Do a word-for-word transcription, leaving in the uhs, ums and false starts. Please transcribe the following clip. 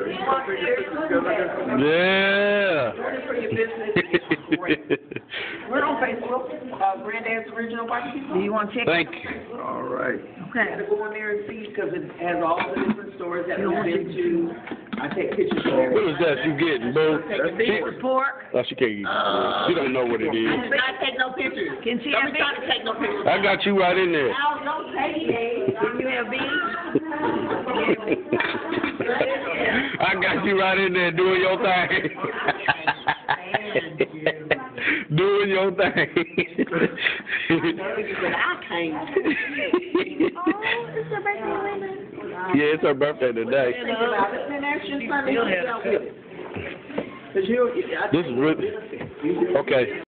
Yeah. We're on Facebook. Uh, DadsOriginal Barbeque. Do you want to check? Thank you. All right. Okay. I gotta go in there and see because it has all the different stores that we've been to. I take pictures of What is that you getting, boo? Beef with pork. Oh, she can't eat. She don't know what it is. I take no pictures. Can she Don't have be trying to beef? take no pictures. I got you right in there. No, don't take it. You have beef? I got you right in there doing your thing. Doing your thing. But I can't. Oh, it's her birthday later. Yeah, it's her birthday today. Think about it. Then that's just something you can with it. 'Cause you, I This is really okay.